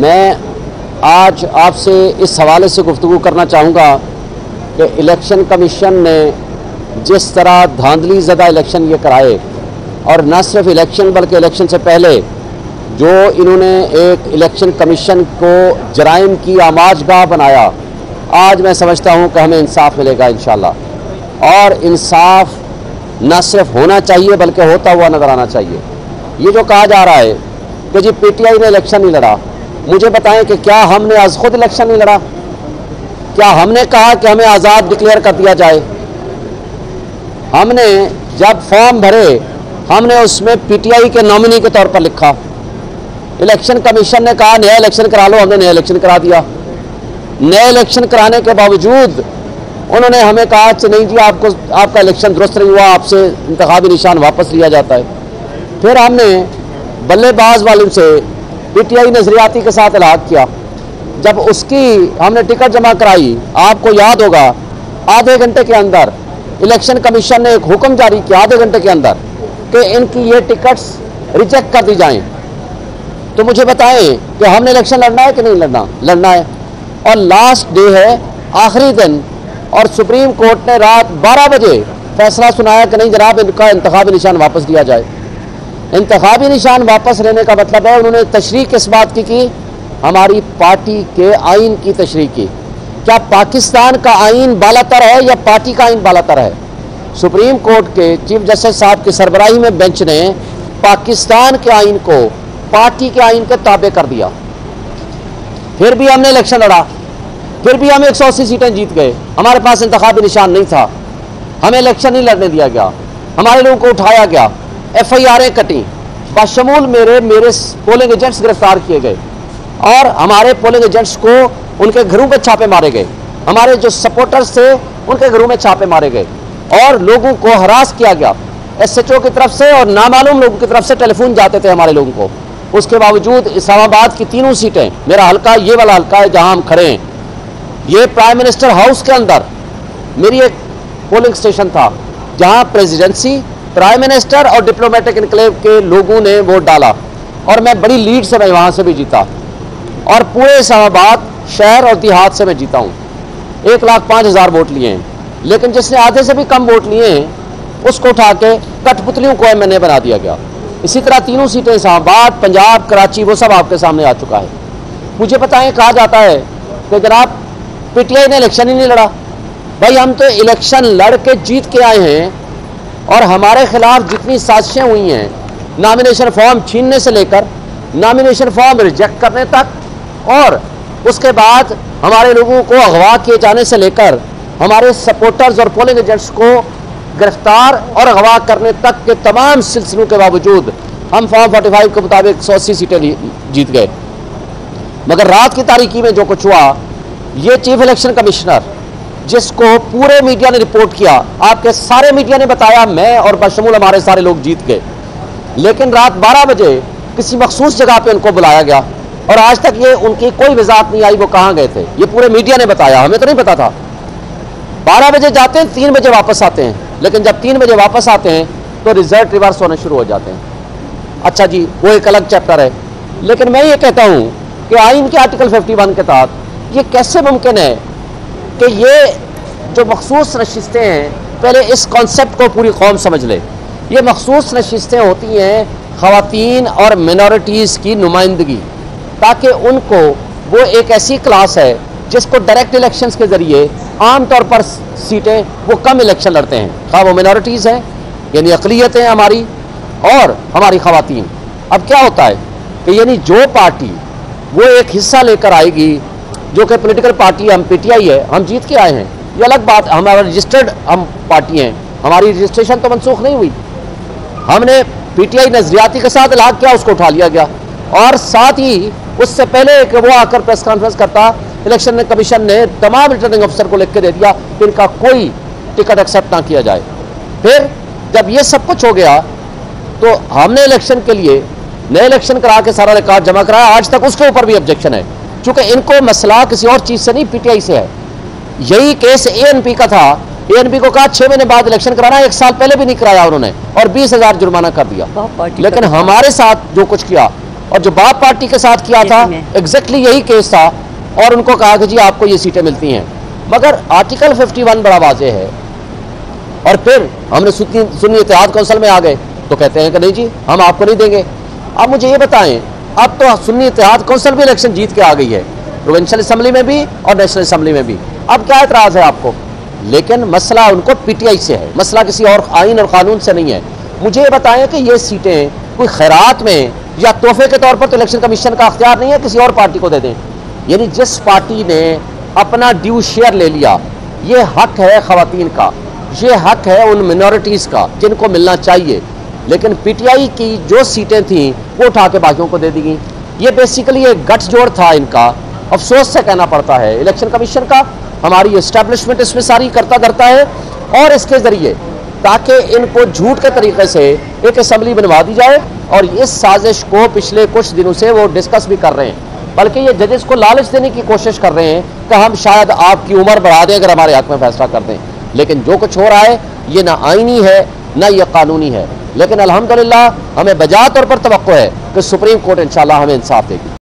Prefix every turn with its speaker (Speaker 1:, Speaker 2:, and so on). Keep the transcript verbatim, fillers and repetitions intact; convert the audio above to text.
Speaker 1: मैं आज आपसे इस हवाले से गुफ्तगू करना चाहूँगा कि इलेक्शन कमीशन ने जिस तरह धांधली ज़दा इलेक्शन ये कराए, और न सिर्फ इलेक्शन बल्कि इलेक्शन से पहले जो इन्होंने एक इलेक्शन कमीशन को जराइम की आमाजगाह बनाया, आज मैं समझता हूँ कि हमें इंसाफ मिलेगा इंशाअल्लाह। और इंसाफ न सिर्फ होना चाहिए बल्कि होता हुआ नज़र आना चाहिए। ये जो कहा जा रहा है कि जी पीटीआई ने इलेक्शन नहीं लड़ा, मुझे बताएं कि क्या हमने आज खुद इलेक्शन नहीं लड़ा? क्या हमने कहा कि हमें आज़ाद डिक्लेयर कर दिया जाए? हमने जब फॉर्म भरे हमने उसमें पीटीआई के नॉमिनी के तौर पर लिखा। इलेक्शन कमीशन ने कहा नया इलेक्शन करा लो, हमने नया इलेक्शन करा दिया। नए इलेक्शन कराने के बावजूद उन्होंने हमें कहा कि नहीं जी आपको आपका इलेक्शन दुरुस्त नहीं हुआ, आपसे इंतखाबी निशान वापस लिया जाता है। फिर हमने बल्लेबाज वालों से पीटीआई नजरियाती के साथ इलाक़ किया। जब उसकी हमने टिकट जमा कराई, आपको याद होगा आधे घंटे के अंदर इलेक्शन कमीशन ने एक हुक्म जारी किया, आधे घंटे के अंदर, कि इनकी ये टिकट्स रिजेक्ट कर दी जाएं। तो मुझे बताएं कि हमने इलेक्शन लड़ना है कि नहीं लड़ना? लड़ना है। और लास्ट डे है, आखिरी दिन, और सुप्रीम कोर्ट ने रात बारह बजे फैसला सुनाया कि नहीं जनाब इनका इंतखाबी निशान वापस लिया जाए। इंतखाबी निशान वापस लेने का मतलब है उन्होंने तशरीह किस बात की की? हमारी पार्टी के आइन की तशरीह की। क्या पाकिस्तान का आइन बालातर है या पार्टी का आइन बालातर है? सुप्रीम कोर्ट के चीफ जस्टिस साहब की सरबराही में बेंच ने पाकिस्तान के आइन को पार्टी के आइन के ताबे कर दिया। फिर भी हमने इलेक्शन लड़ा, फिर भी हम एक सौ अस्सी सीटें जीत गए। हमारे पास इंतखाबी निशान नहीं था, हमें इलेक्शन नहीं लड़ने दिया गया, हमारे लोगों को उठाया गया, एफ आई आरें कटी, बशमूल मेरे मेरे पोलिंग एजेंट्स गिरफ्तार किए गए, और हमारे पोलिंग एजेंट्स को उनके घरों पे छापे मारे गए, हमारे जो सपोर्टर्स थे उनके घरों में छापे मारे गए, और लोगों को हरास किया गया एस एच ओ की तरफ से, और नामालूम लोगों की तरफ से टेलीफोन जाते थे हमारे लोगों को। उसके बावजूद इस्लामाबाद की तीनों सीटें, मेरा हल्का ये वाला हल्का है जहां हम खड़े हैं, ये प्राइम मिनिस्टर हाउस के अंदर मेरी एक पोलिंग स्टेशन था जहां प्रेसिडेंसी, प्राइम मिनिस्टर और डिप्लोमेटिक इनक्लेव के लोगों ने वोट डाला, और मैं बड़ी लीड से मैं वहां से भी जीता, और पूरे इस्लामाबाद शहर और देहात से मैं जीता हूं। एक लाख पाँच हज़ार वोट लिए हैं, लेकिन जिसने आधे से भी कम वोट लिए हैं उसको उठा के कठपुतलियों को एम एन ए बना दिया गया। इसी तरह तीनों सीटें इस्लामाबाद, पंजाब, कराची, वो सब आपके सामने आ चुका है। मुझे बताएं, कहा जाता है कि जनाब पीटीआई ने इलेक्शन ही नहीं लड़ा। भाई हम तो इलेक्शन लड़ के जीत के आए हैं, और हमारे खिलाफ जितनी साजिशें हुई हैं, नॉमिनेशन फॉर्म छीनने से लेकर नॉमिनेशन फॉर्म रिजेक्ट करने तक, और उसके बाद हमारे लोगों को अगवा किए जाने से लेकर हमारे सपोर्टर्स और पोलिंग एजेंट्स को गिरफ्तार और अगवा करने तक के तमाम सिलसिलों के बावजूद हम फॉर्म पैंतालीस के मुताबिक एक सौ अस्सी सीटें जीत गए। मगर रात की तारीकी में जो कुछ हुआ, ये चीफ इलेक्शन कमिश्नर जिसको पूरे मीडिया ने रिपोर्ट किया, आपके सारे मीडिया ने बताया, मैं और बशमूल हमारे सारे लोग जीत गए, लेकिन रात बारह बजे किसी मखसूस जगह पे उनको बुलाया गया, और आज तक ये उनकी कोई वजाहत नहीं आई वो कहाँ गए थे। ये पूरे मीडिया ने बताया, हमें तो नहीं पता था। बारह बजे जाते हैं, तीन बजे वापस आते हैं, लेकिन जब तीन बजे वापस आते हैं तो रिजल्ट रिवर्स होने शुरू हो जाते हैं। अच्छा जी, वो एक अलग चैप्टर है, लेकिन मैं ये कहता हूँ कि आइन के आर्टिकल इक्यावन के तहत ये कैसे मुमकिन है कि ये जो मखसूस नशिस्तें हैं, पहले इस कॉन्सेप्ट को पूरी कौम समझ ले। ये मखसूस नशिस्तें होती हैं ख़वातीन और मिनॉरिटीज़ की नुमाइंदगी, ताकि उनको, वो एक ऐसी क्लास है जिसको डायरेक्ट इलेक्शंस के ज़रिए आम तौर पर सीटें वो कम इलेक्शन लड़ते हैं, खा वो मिनॉरिटीज़ हैं यानी अक़लियतें हैं हमारी, और हमारी ख़वातीन। अब क्या होता है कि यानी जो पार्टी वो एक हिस्सा लेकर आएगी, जो कि पॉलिटिकल पार्टी, हम पीटीआई है, हम जीत के आए हैं, ये अलग बात, हमारा रजिस्टर्ड हम पार्टी हैं, हमारी रजिस्ट्रेशन तो मनसूख नहीं हुई, हमने पीटीआई नजरियाती के साथ इलाक़ किया, उसको उठा लिया गया, और साथ ही उससे पहले कि वो आकर प्रेस कॉन्फ्रेंस करता, इलेक्शन कमीशन ने तमाम रिटर्निंग अफसर को लिख के दे दिया कि इनका कोई टिकट एक्सेप्ट ना किया जाए। फिर जब ये सब कुछ हो गया तो हमने इलेक्शन के लिए नए इलेक्शन करा के सारा रिकॉर्ड जमा कराया, आज तक उसके ऊपर भी ऑब्जेक्शन है, चूंकि इनको मसला किसी और चीज़ से नहीं, पीटीआई से है। यही केस ए एन पी का था, ए एन पी को कहा छः महीने बाद इलेक्शन कराना, एक साल पहले भी नहीं कराया उन्होंने, और बीस हज़ार जुर्माना कर दिया। लेकिन हमारे साथ जो कुछ किया, और जो बाप पार्टी के साथ किया था एग्जैक्टली यही केस था, और उनको कहा कि जी आपको ये सीटें मिलती हैं। मगर आर्टिकल इक्यावन बड़ा वाज़ेह है। और फिर हमने सुन्नी सुन्नी इत्तेहाद काउंसिल में आ गए तो कहते हैं कि नहीं जी हम आपको नहीं देंगे। अब मुझे ये बताएं, अब तो सुन्नी इत्तेहाद काउंसिल भी इलेक्शन जीत के आ गई है, प्रोविंशियल असम्बली में भी और नेशनल असम्बली में भी। अब क्या एतराज़ है आपको? लेकिन मसला उनको पीटीआई से है, मसला किसी और आइन और कानून से नहीं है। मुझे ये बताएं कि ये सीटें कोई खैरात में या तोहफे के तौर पर तो इलेक्शन कमीशन का अख्तियार नहीं है किसी और पार्टी को दे दें। यानी जिस पार्टी ने अपना ड्यू शेयर ले लिया, ये हक है खवातीन का, ये हक है उन मिनॉरिटीज़ का जिनको मिलना चाहिए। लेकिन पीटीआई की जो सीटें थीं वो उठा के बाकियों को दे दी गई। ये बेसिकली एक गठजोड़ था इनका। अफसोस से कहना पड़ता है इलेक्शन कमीशन का, हमारी इस्टेब्लिशमेंट इसमें सारी करता करता है, और इसके ज़रिए ताकि इनको झूठ के तरीके से एक असम्बली बनवा दी जाए। और इस साजिश को पिछले कुछ दिनों से वो डिस्कस भी कर रहे हैं, बल्कि ये जजेस को लालच देने की कोशिश कर रहे हैं कि हम शायद आपकी उम्र बढ़ा दें अगर हमारे हक में फैसला कर दें। लेकिन जो कुछ हो रहा है ये ना आईनी है ना ये कानूनी है। लेकिन अल्हम्दुलिल्लाह हमें बजा तौर पर तवक्को है कि सुप्रीम कोर्ट इंशाअल्लाह हमें इंसाफ देगी।